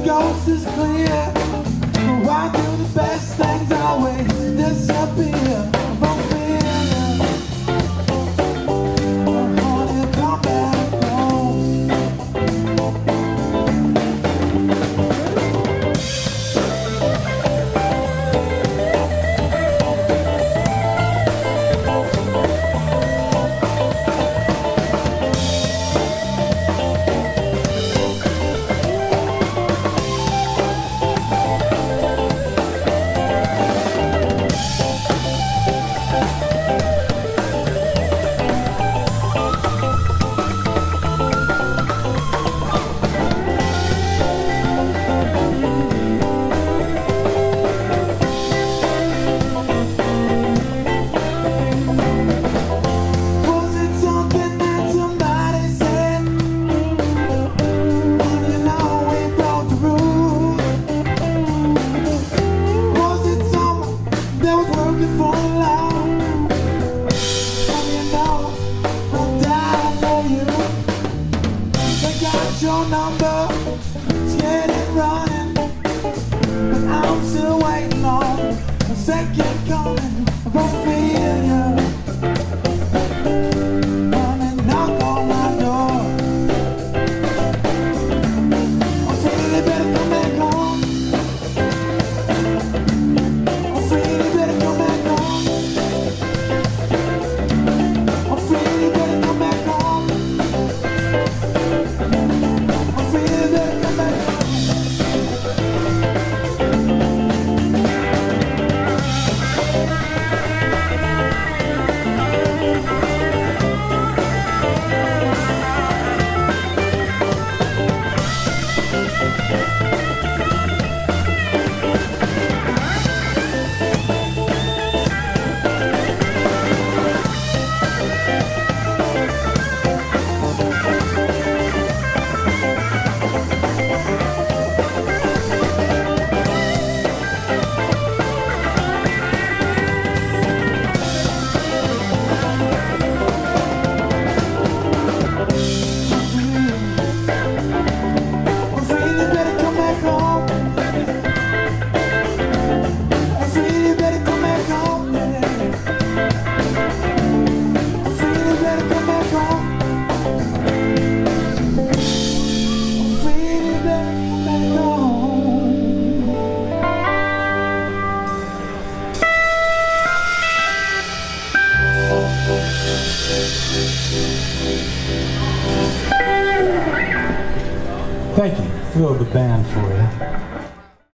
coast is clear. Why do the best things always disappear? From fear, honey, come back home. Your number, it's getting running, but I'm still waiting on a second coming of Ophelia. Come and knock on my door. Ophelia, better come back home. Ophelia, better come back home. Ophelia, better come back home. Thank you. Throw the band for you.